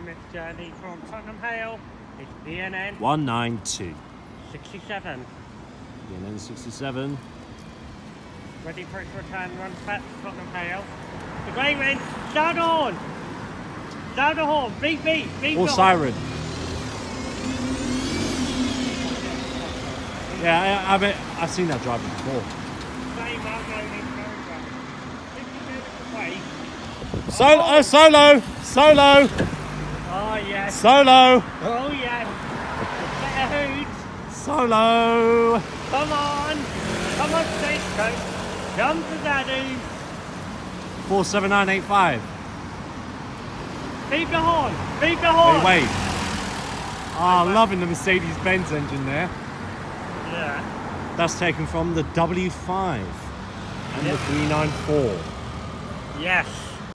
this journey from Tottenham Hale is ENN 192. 67. ENN 67. Ready for its return run back to Tottenham Hale. The grey wind, sound on! Sound the horn, beep beep, beep. Or siren. Yeah, I bet I've seen that driving before. Same, I'm going in very well. 50 minutes away. Solo! Solo! Oh yes. Solo! Oh yes. Better hoots. Solo! Come on, Stagecoach. Come to Daddy. 47985. Beep the horn. Beep the horn. Wait. Ah, loving the Mercedes-Benz engine there. Yeah. That's taken from the W5 and the 394. Yes.